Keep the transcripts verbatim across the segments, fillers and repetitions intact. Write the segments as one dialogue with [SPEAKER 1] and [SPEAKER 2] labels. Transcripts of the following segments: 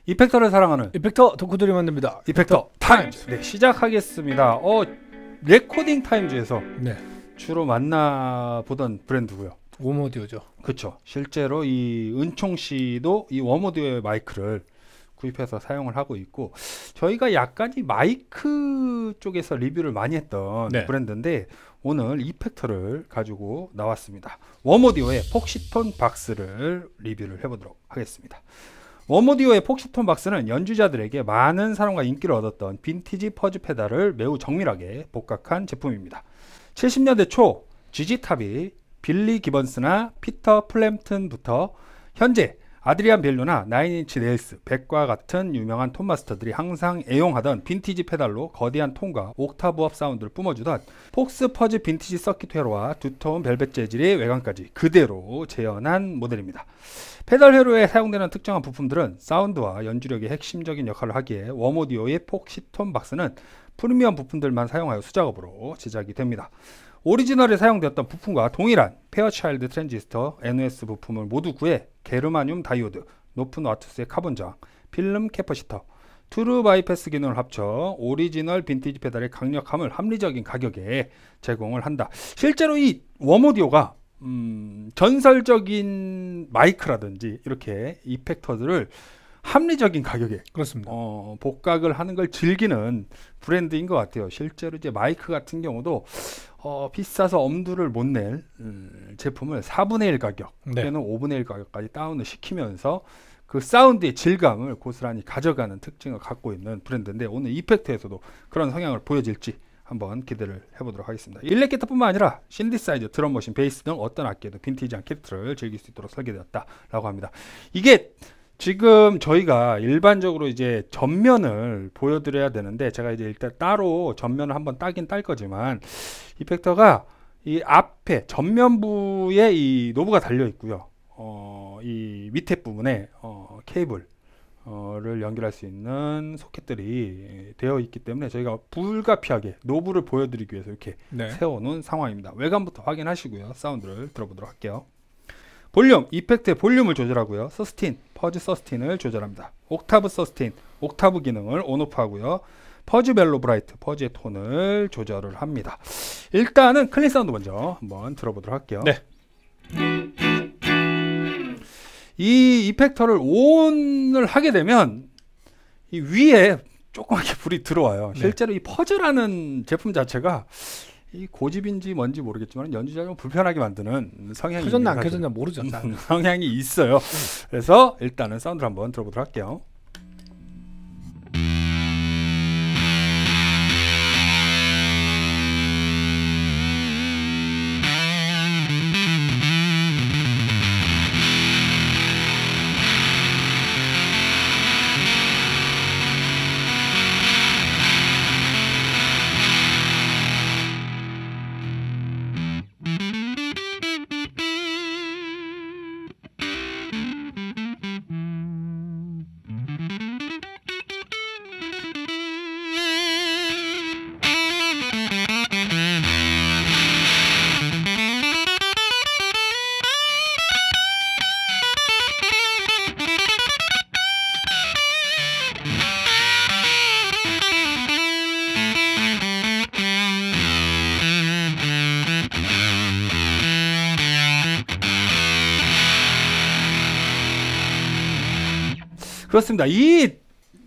[SPEAKER 1] 이펙터를 사랑하는
[SPEAKER 2] 이펙터 덕후들이 만듭니다.
[SPEAKER 1] 이펙터 타임즈. 네, 시작하겠습니다. 어, 레코딩 타임즈에서
[SPEAKER 2] 네.
[SPEAKER 1] 주로 만나보던 브랜드고요.
[SPEAKER 2] 웜오디오죠.
[SPEAKER 1] 그렇죠. 실제로 이 은총 씨도 이 웜오디오의 마이크를 구입해서 사용을 하고 있고, 저희가 약간 이 마이크 쪽에서 리뷰를 많이 했던
[SPEAKER 2] 네.
[SPEAKER 1] 브랜드인데 오늘 이펙터를 가지고 나왔습니다. 웜오디오의 폭시톤 박스를 리뷰를 해보도록 하겠습니다. 웜오디오의 폭시톤 박스는 연주자들에게 많은 사랑과 인기를 얻었던 빈티지 퍼즈 페달을 매우 정밀하게 복각한 제품입니다. 칠십 년대 초 지지탑이 빌리 기번스나 피터 플램튼부터 현재 아드리안 벨루나 나인인치 네일스, 백과 같은 유명한 톤 마스터들이 항상 애용하던 빈티지 페달로 거대한 톤과 옥타브업 사운드를 뿜어주던 폭스 퍼즈 빈티지 서킷 회로와 두터운 벨벳 재질의 외관까지 그대로 재현한 모델입니다. 페달 회로에 사용되는 특정한 부품들은 사운드와 연주력의 핵심적인 역할을 하기에 웜오디오의 폭시톤 박스는 프리미엄 부품들만 사용하여 수작업으로 제작이 됩니다. 오리지널에 사용되었던 부품과 동일한 페어차일드 트랜지스터, 엔오에스 부품을 모두 구해 게르마늄 다이오드, 높은 와트수의 카본장, 필름 캐퍼시터, 트루 바이패스 기능을 합쳐 오리지널 빈티지 페달의 강력함을 합리적인 가격에 제공을 한다. 실제로 이 웜오디오가 음, 전설적인 마이크라든지 이렇게 이펙터들을 합리적인 가격에
[SPEAKER 2] 그렇습니다.
[SPEAKER 1] 어, 복각을 하는 걸 즐기는 브랜드인 것 같아요. 실제로 이제 마이크 같은 경우도 어, 비싸서 엄두를 못 낼 음, 제품을 사분의 일 가격,
[SPEAKER 2] 네.
[SPEAKER 1] 또는 오분의 일 가격까지 다운을 시키면서 그 사운드의 질감을 고스란히 가져가는 특징을 갖고 있는 브랜드인데, 오늘 이펙트에서도 그런 성향을 보여질지 한번 기대를 해보도록 하겠습니다. 일렉기타뿐만 아니라 신디사이저, 드럼머신, 베이스 등 어떤 악기에도 빈티지한 캐릭터를 즐길 수 있도록 설계되었다라고 합니다. 이게 지금 저희가 일반적으로 이제 전면을 보여드려야 되는데, 제가 이제 일단 따로 전면을 한번 따긴 딸 거지만, 이펙터가 이 앞에 전면부에 이 노브가 달려 있고요. 어, 이 밑에 부분에 어, 케이블 를 연결할 수 있는 소켓들이 되어 있기 때문에 저희가 불가피하게 노브를 보여드리기 위해서 이렇게
[SPEAKER 2] 네.
[SPEAKER 1] 세워놓은 상황입니다. 외관부터 확인하시고요. 사운드를 들어보도록 할게요. 볼륨, 이펙트의 볼륨을 조절하고요. 서스틴, 퍼즈 서스틴을 조절합니다. 옥타브 서스틴, 옥타브 기능을 온오프 하고요. 퍼즈 멜로 브라이트, 퍼즈의 톤을 조절을 합니다. 일단은 클린 사운드 먼저 한번 들어보도록 할게요.
[SPEAKER 2] 네.
[SPEAKER 1] 이 이펙터를 온을 하게 되면 이 위에 조그맣게 불이 들어와요.
[SPEAKER 2] 네.
[SPEAKER 1] 실제로 이 퍼즈라는 제품 자체가 이 고집인지 뭔지 모르겠지만 연주자를 좀 불편하게 만드는 성향이
[SPEAKER 2] 켜졌나 안 켜졌나 모르죠.
[SPEAKER 1] 성향이 있어요. 그래서 일단은 사운드를 한번 들어보도록 할게요. 그렇습니다. 이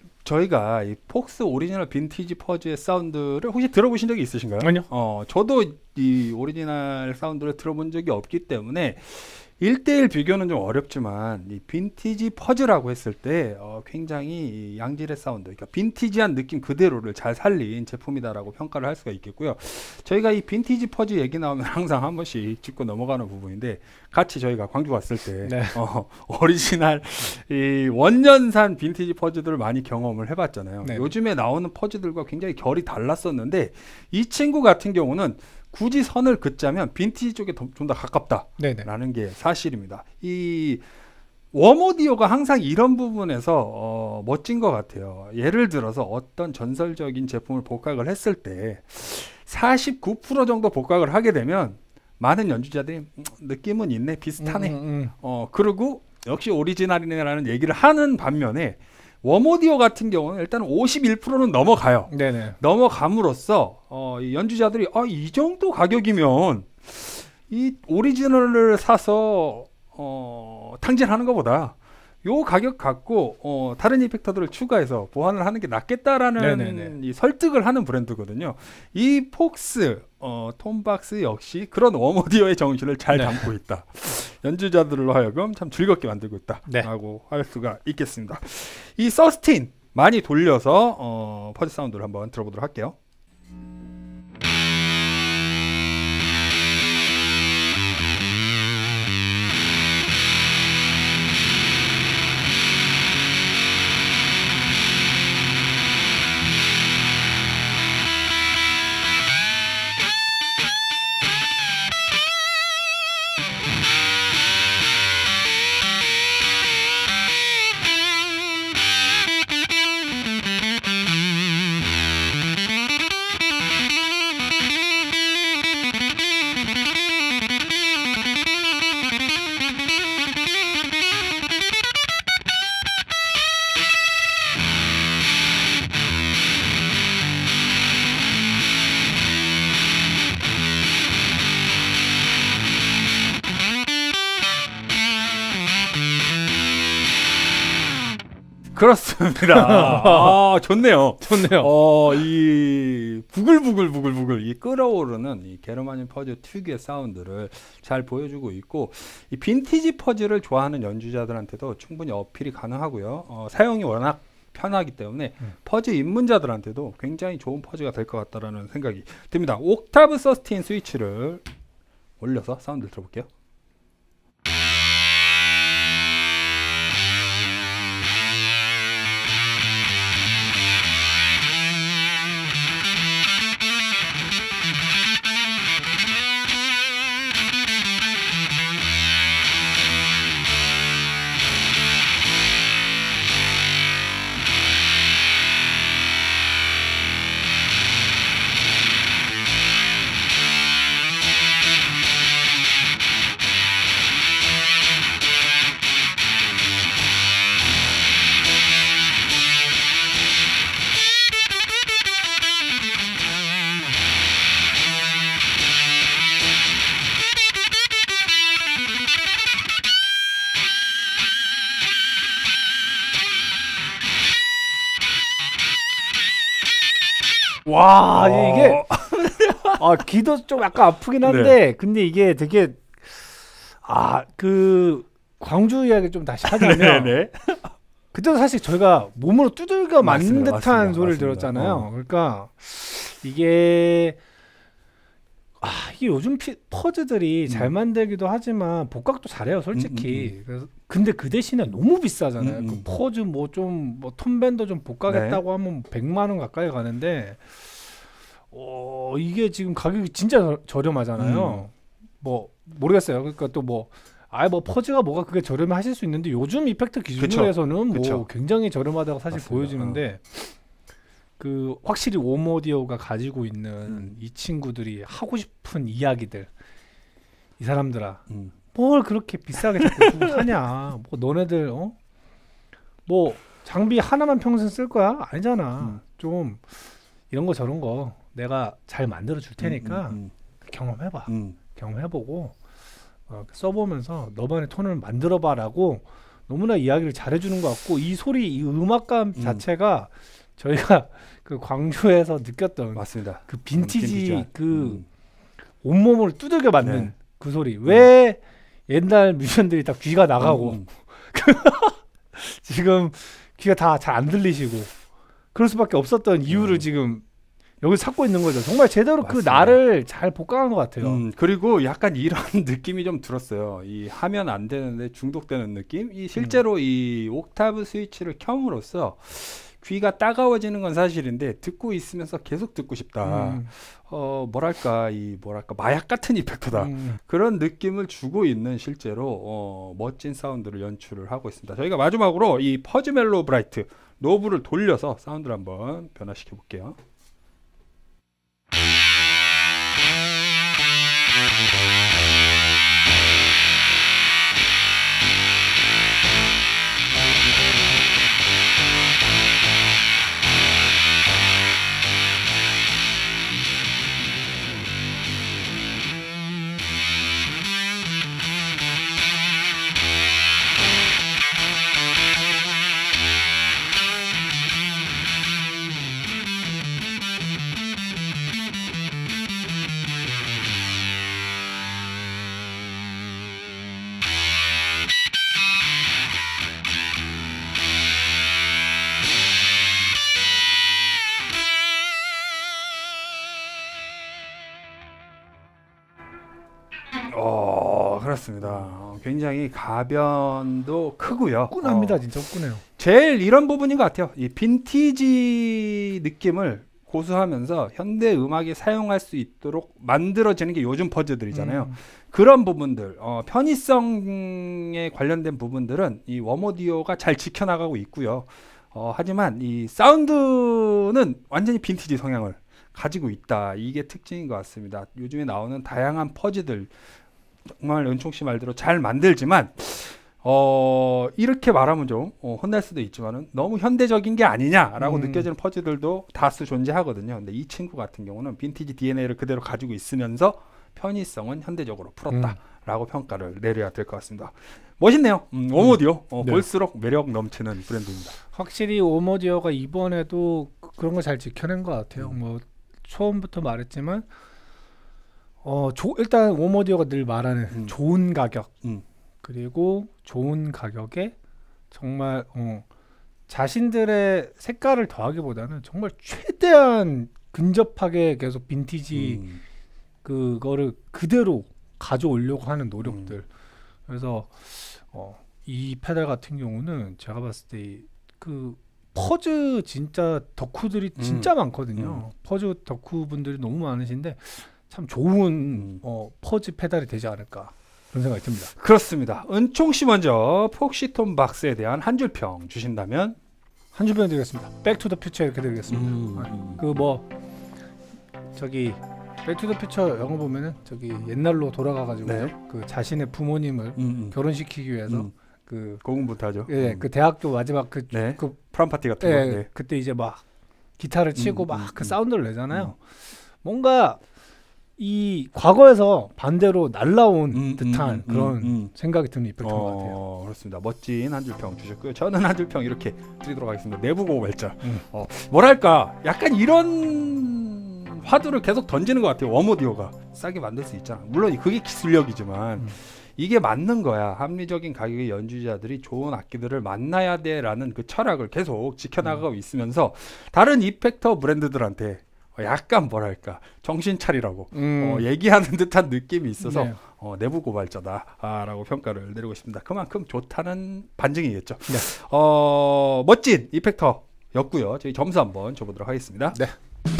[SPEAKER 1] 저희가 이 폭스 오리지널 빈티지 퍼즈의 사운드를 혹시 들어보신 적이 있으신가요?
[SPEAKER 2] 아니요.
[SPEAKER 1] 어, 저도 이 오리지널 사운드를 들어본 적이 없기 때문에 일 대일 비교는 좀 어렵지만 이 빈티지 퍼즈라고 했을 때 어, 굉장히 이 양질의 사운드, 그러니까 빈티지한 느낌 그대로를 잘 살린 제품이다라고 평가를 할 수가 있겠고요. 저희가 이 빈티지 퍼즈 얘기 나오면 항상 한 번씩 짚고 넘어가는 부분인데, 같이 저희가 광주 갔을 때
[SPEAKER 2] 네.
[SPEAKER 1] 어, 오리지널 이 원년산 빈티지 퍼즈들을 많이 경험을 해봤잖아요.
[SPEAKER 2] 네.
[SPEAKER 1] 요즘에 나오는 퍼즈들과 굉장히 결이 달랐었는데, 이 친구 같은 경우는 굳이 선을 긋자면 빈티지 쪽에 좀 더 가깝다라는 게 사실입니다. 이 웜오디오가 항상 이런 부분에서 어, 멋진 것 같아요. 예를 들어서 어떤 전설적인 제품을 복각을 했을 때 사십구 퍼센트 정도 복각을 하게 되면 많은 연주자들이 음, 느낌은 있네, 비슷하네.
[SPEAKER 2] 음, 음, 음.
[SPEAKER 1] 어, 그리고 역시 오리지널이네라는 얘기를 하는 반면에 웜오디오 같은 경우는 일단 오십일 퍼센트는 넘어가요.
[SPEAKER 2] 네네.
[SPEAKER 1] 넘어감으로써 어, 이 연주자들이 아, 이 정도 가격이면 이 오리지널을 사서 어, 탕진하는 것보다 요 가격 갖고 어, 다른 이펙터들을 추가해서 보완을 하는 게 낫겠다라는
[SPEAKER 2] 네네네.
[SPEAKER 1] 이 설득을 하는 브랜드거든요. 이 폭스 어, 톰박스 역시 그런 웜오디오의 정신을 잘
[SPEAKER 2] 네.
[SPEAKER 1] 담고 있다. 연주자들로 하여금 참 즐겁게 만들고
[SPEAKER 2] 네.
[SPEAKER 1] 있다라고 할 수가 있겠습니다. 이 서스틴 많이 돌려서 어, 퍼즈 사운드를 한번 들어보도록 할게요. 그렇습니다. 아, 좋네요.
[SPEAKER 2] 좋네요.
[SPEAKER 1] 어, 이 부글부글 부글부글 이 끓어오르는 이 게르마늄 퍼즈 특유의 사운드를 잘 보여주고 있고, 이 빈티지 퍼즈를 좋아하는 연주자들한테도 충분히 어필이 가능하고요. 어, 사용이 워낙 편하기 때문에
[SPEAKER 2] 음.
[SPEAKER 1] 퍼즈 입문자들한테도 굉장히 좋은 퍼즈가 될 것 같다라는 생각이 듭니다. 옥타브 서스테인 스위치를 올려서 사운드를 들어볼게요.
[SPEAKER 2] 와,
[SPEAKER 1] 어,
[SPEAKER 2] 이게 아, 귀도 좀 약간 아프긴 한데
[SPEAKER 1] 네.
[SPEAKER 2] 근데 이게 되게 아, 그 광주 이야기 좀 다시 하자면
[SPEAKER 1] 네네.
[SPEAKER 2] 그때도 사실 저희가 몸으로 두들겨 맞는
[SPEAKER 1] 맞습니다,
[SPEAKER 2] 듯한
[SPEAKER 1] 맞습니다,
[SPEAKER 2] 소리를
[SPEAKER 1] 맞습니다.
[SPEAKER 2] 들었잖아요.
[SPEAKER 1] 어.
[SPEAKER 2] 그러니까 이게 아, 이게 요즘 피, 퍼즈들이
[SPEAKER 1] 음.
[SPEAKER 2] 잘 만들기도 하지만 복각도 잘해요, 솔직히. 그래서 근데 그 대신에 너무 비싸잖아요.
[SPEAKER 1] 음,
[SPEAKER 2] 그
[SPEAKER 1] 음.
[SPEAKER 2] 퍼즈 뭐 좀 뭐 톰밴더 좀 복각했다고 하면 백만 원 가까이 가는데 어, 이게 지금 가격이 진짜 저- 저렴하잖아요. 뭐 모르겠어요. 그러니까 또 뭐 아예 뭐 퍼즈가 뭐가 그게 저렴해 하실 수 있는데 요즘 이펙트 기준으로
[SPEAKER 1] 그쵸.
[SPEAKER 2] 해서는 뭐
[SPEAKER 1] 그쵸.
[SPEAKER 2] 굉장히 저렴하다고 사실
[SPEAKER 1] 맞습니다.
[SPEAKER 2] 보여지는데 그 확실히 웜오디오가 가지고 있는
[SPEAKER 1] 음.
[SPEAKER 2] 이 친구들이 하고 싶은 이야기들, 이 사람들아
[SPEAKER 1] 음.
[SPEAKER 2] 뭘 그렇게 비싸게 자꾸 주고 사냐. 뭐 너네들 어? 뭐 장비 하나만 평생 쓸 거야? 아니잖아.
[SPEAKER 1] 음.
[SPEAKER 2] 좀 이런 거 저런 거 내가 잘 만들어 줄 테니까
[SPEAKER 1] 음,
[SPEAKER 2] 경험해봐.
[SPEAKER 1] 음, 음.
[SPEAKER 2] 경험해보고 어, 써보면서 너만의 톤을 만들어봐라고 너무나 이야기를 잘해주는 것 같고, 이 소리, 이 음악감
[SPEAKER 1] 음.
[SPEAKER 2] 자체가 저희가 그 광주에서 느꼈던
[SPEAKER 1] 맞습니다.
[SPEAKER 2] 그 빈티지
[SPEAKER 1] 빈티지한.
[SPEAKER 2] 그
[SPEAKER 1] 음.
[SPEAKER 2] 온몸을 두들겨 맞는
[SPEAKER 1] 네.
[SPEAKER 2] 그 소리. 왜 옛날 뮤지션들이 다 귀가 나가고
[SPEAKER 1] 음, 음.
[SPEAKER 2] 지금 귀가 다 잘 안 들리시고 그럴 수밖에 없었던 이유를
[SPEAKER 1] 음.
[SPEAKER 2] 지금 여기서 찾고 있는 거죠. 정말 제대로 그
[SPEAKER 1] 맞습니다.
[SPEAKER 2] 나를 잘 복각한 것 같아요.
[SPEAKER 1] 음, 그리고 약간 이런 느낌이 좀 들었어요. 이 하면 안 되는데 중독되는 느낌? 이 실제로
[SPEAKER 2] 음.
[SPEAKER 1] 이 옥타브 스위치를 켬으로써 귀가 따가워지는 건 사실인데 듣고 있으면서 계속 듣고 싶다.
[SPEAKER 2] 음,
[SPEAKER 1] 어, 뭐랄까 이 뭐랄까 마약 같은 이펙트다.
[SPEAKER 2] 음.
[SPEAKER 1] 그런 느낌을 주고 있는 실제로 어, 멋진 사운드를 연출을 하고 있습니다. 저희가 마지막으로 이 퍼즈 멜로우 브라이트 노브를 돌려서 사운드를 한번 변화시켜 볼게요. 어, 그렇습니다. 어, 굉장히 가변도 크고요.
[SPEAKER 2] 꾼합니다.
[SPEAKER 1] 어,
[SPEAKER 2] 진짜 꾼해요.
[SPEAKER 1] 제일 이런 부분인 것 같아요. 이 빈티지 느낌을 고수하면서 현대 음악에 사용할 수 있도록 만들어지는 게 요즘 퍼즐들이잖아요.
[SPEAKER 2] 음.
[SPEAKER 1] 그런 부분들, 어, 편의성에 관련된 부분들은 이 웜오디오가 잘 지켜나가고 있고요. 어, 하지만 이 사운드는 완전히 빈티지 성향을 가지고 있다. 이게 특징인 것 같습니다. 요즘에 나오는 다양한 퍼즐들 정말 은총 씨 말대로 잘 만들지만 어, 이렇게 말하면 좀 어, 혼날 수도 있지만은 너무 현대적인 게 아니냐라고
[SPEAKER 2] 음.
[SPEAKER 1] 느껴지는 퍼즐들도 다수 존재하거든요. 근데 이 친구 같은 경우는 빈티지 디엔에이를 그대로 가지고 있으면서 편의성은 현대적으로 풀었다라고 음. 평가를 내려야 될 것 같습니다. 멋있네요. 음, 웜오디오 어,
[SPEAKER 2] 네.
[SPEAKER 1] 볼수록 매력 넘치는 브랜드입니다.
[SPEAKER 2] 확실히 웜오디오가 이번에도 그런 거 잘 지켜낸 것 같아요.
[SPEAKER 1] 음.
[SPEAKER 2] 뭐 처음부터 말했지만 어, 조, 일단 웜오디오가 늘 말하는
[SPEAKER 1] 음.
[SPEAKER 2] 좋은 가격
[SPEAKER 1] 음.
[SPEAKER 2] 그리고 좋은 가격에 정말 어, 자신들의 색깔을 더하기보다는 정말 최대한 근접하게 계속 빈티지
[SPEAKER 1] 음.
[SPEAKER 2] 그거를 그대로 가져오려고 하는 노력들.
[SPEAKER 1] 음.
[SPEAKER 2] 그래서 어, 이 페달 같은 경우는 제가 봤을 때 그 퍼즈 진짜 덕후들이
[SPEAKER 1] 음.
[SPEAKER 2] 진짜 많거든요. 퍼즈 덕후 분들이 너무 많으신데 참 좋은
[SPEAKER 1] 음.
[SPEAKER 2] 어, 퍼즈 페달이 되지 않을까 그런 생각이 듭니다.
[SPEAKER 1] 그렇습니다. 은총 씨 먼저 폭시톤 박스에 대한 한 줄 평 주신다면
[SPEAKER 2] 한 줄 평 드리겠습니다. 백투더퓨처 이렇게 드리겠습니다.
[SPEAKER 1] 음.
[SPEAKER 2] 그 뭐 저기 백투더퓨처 영화 보면은 저기 옛날로 돌아가가지고
[SPEAKER 1] 네.
[SPEAKER 2] 그 자신의 부모님을
[SPEAKER 1] 음, 음.
[SPEAKER 2] 결혼시키기 위해서
[SPEAKER 1] 음.
[SPEAKER 2] 그
[SPEAKER 1] 고군부터 하죠.
[SPEAKER 2] 예,
[SPEAKER 1] 음.
[SPEAKER 2] 그 대학교 마지막 그,
[SPEAKER 1] 네.
[SPEAKER 2] 그
[SPEAKER 1] 프람 파티 같은
[SPEAKER 2] 예,
[SPEAKER 1] 거. 네.
[SPEAKER 2] 그때 이제 막 기타를 치고
[SPEAKER 1] 음,
[SPEAKER 2] 막
[SPEAKER 1] 음,
[SPEAKER 2] 그
[SPEAKER 1] 음.
[SPEAKER 2] 사운드를 내잖아요. 뭔가 이 과거에서 반대로 날라온
[SPEAKER 1] 음,
[SPEAKER 2] 듯한
[SPEAKER 1] 음, 음,
[SPEAKER 2] 그런
[SPEAKER 1] 음, 음.
[SPEAKER 2] 생각이 드는 이펙트인
[SPEAKER 1] 어,
[SPEAKER 2] 것 같아요.
[SPEAKER 1] 그렇습니다. 멋진 한 줄 평 주셨고요. 저는 한 줄 평 이렇게 드리도록 하겠습니다. 내부 고발자.
[SPEAKER 2] 음.
[SPEAKER 1] 어, 뭐랄까 약간 이런 화두를 계속 던지는 것 같아요. 웜오디오가 싸게 만들 수 있잖아. 물론 그게 기술력이지만
[SPEAKER 2] 음.
[SPEAKER 1] 이게 맞는 거야. 합리적인 가격의 연주자들이 좋은 악기들을 만나야 돼라는 그 철학을 계속 지켜나가고
[SPEAKER 2] 음.
[SPEAKER 1] 있으면서 다른 이펙터 브랜드들한테 약간 뭐랄까 정신 차리라고
[SPEAKER 2] 음.
[SPEAKER 1] 어, 얘기하는 듯한 느낌이 있어서
[SPEAKER 2] 네.
[SPEAKER 1] 어, 내부 고발자다라고 평가를 내리고 싶습니다. 그만큼 좋다는 반증이겠죠.
[SPEAKER 2] 네.
[SPEAKER 1] 어, 멋진 이펙터였고요. 저희 점수 한번 줘보도록 하겠습니다.
[SPEAKER 2] 네.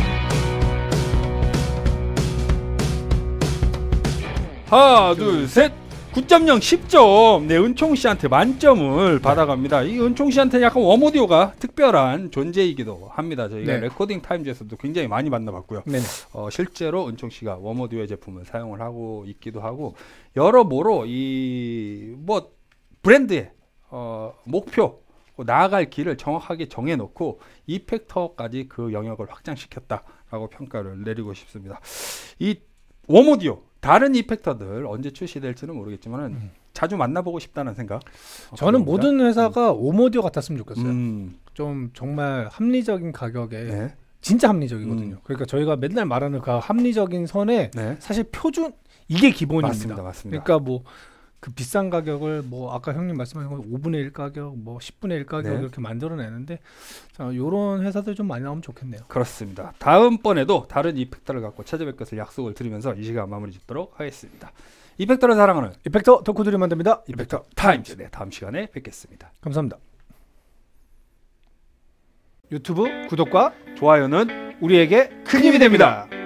[SPEAKER 1] 하나, 둘, 셋. 구 점 영 십 점. 네, 은총 씨한테 만점을 받아갑니다. 이 은총 씨한테 약간 웜오디오가 특별한 존재이기도 합니다. 저희가
[SPEAKER 2] 네.
[SPEAKER 1] 레코딩 타임즈에서도 굉장히 많이 만나봤고요.
[SPEAKER 2] 네네.
[SPEAKER 1] 어, 실제로 은총 씨가 웜오디오의 제품을 사용을 하고 있기도 하고 여러모로 이 뭐 브랜드의 어, 목표 나아갈 길을 정확하게 정해놓고 이펙터까지 그 영역을 확장시켰다라고 평가를 내리고 싶습니다. 이 웜오디오 다른 이펙터들 언제 출시될지는 모르겠지만
[SPEAKER 2] 음.
[SPEAKER 1] 자주 만나보고 싶다는 생각.
[SPEAKER 2] 저는
[SPEAKER 1] 어,
[SPEAKER 2] 모든 회사가 웜오디오 같았으면 좋겠어요.
[SPEAKER 1] 음,
[SPEAKER 2] 좀 정말 합리적인 가격에
[SPEAKER 1] 네,
[SPEAKER 2] 진짜 합리적이거든요.
[SPEAKER 1] 음.
[SPEAKER 2] 그러니까 저희가 맨날 말하는 그 합리적인 선에
[SPEAKER 1] 네,
[SPEAKER 2] 사실 표준 이게 기본입니다.
[SPEAKER 1] 맞습니다, 맞습니다.
[SPEAKER 2] 그러니까 뭐 그 비싼 가격을 뭐 아까 형님 말씀하신 거 오분의 일 가격, 뭐 십분의 일 가격
[SPEAKER 1] 네.
[SPEAKER 2] 이렇게 만들어내는데 자, 요런 회사들 좀 많이 나오면 좋겠네요.
[SPEAKER 1] 그렇습니다. 다음번에도 다른 이펙터를 갖고 찾아뵐 것을 약속을 드리면서 이 시간 마무리 짓도록 하겠습니다. 이펙터를 사랑하는
[SPEAKER 2] 이펙터 덕후들이 만듭니다.
[SPEAKER 1] 이펙터 타임즈. 네, 다음 시간에 뵙겠습니다.
[SPEAKER 2] 감사합니다. 유튜브 구독과
[SPEAKER 1] 좋아요는
[SPEAKER 2] 우리에게 큰 힘이 됩니다.